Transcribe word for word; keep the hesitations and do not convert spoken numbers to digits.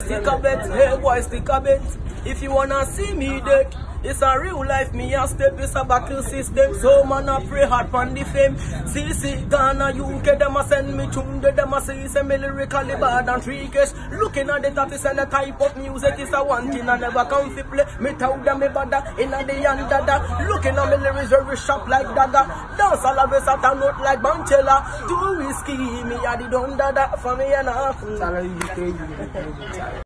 Stick a bet, hey boy, stick a bet. If you wanna see me dead, it's a real life, me a step, it's a battle system. So man a pray hard for the fame. C C, Ghana, U K, them a send me tune, them a say say me lyrically bad and three cash. Looking at the tattoos and the type of music is a one thing I never come fi play. Me tell them me bada, in a the end dada. Looking at me lyrics very sharp like dagger. Dance all of a sudden note like Banchella. Too whiskey, me a the don dada. For me and a